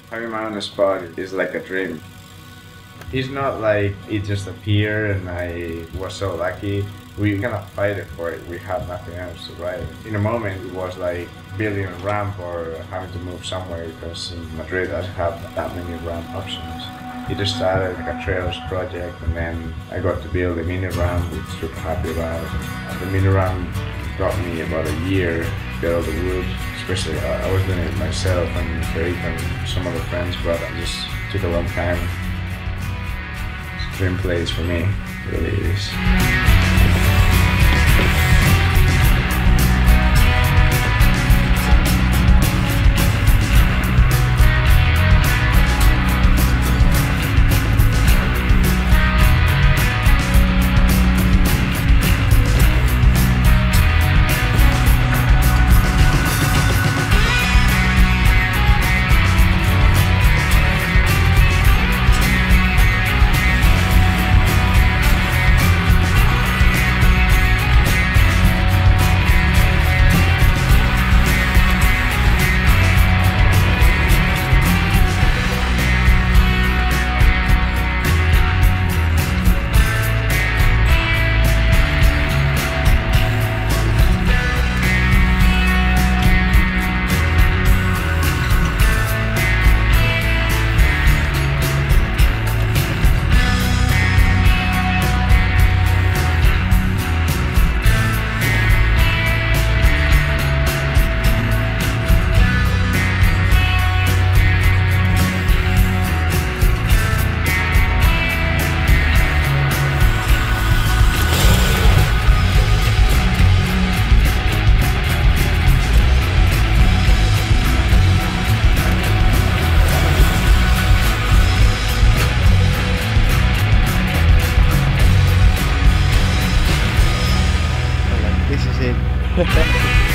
Having my own spot is like a dream. It's not like it just appeared and I was so lucky. We kind of fighted for it. We had nothing else to ride. In a moment, it was like building a ramp or having to move somewhere because in Madrid I don't have that many ramp options. It just started like a trails project, and then I got to build a mini ramp, which I'm super happy about. The mini ramp got me about a year to get all the wood. Especially I was doing it myself and Frederic and some other friends, but it just took a long time. It's a dream place for me, it really is. This is it.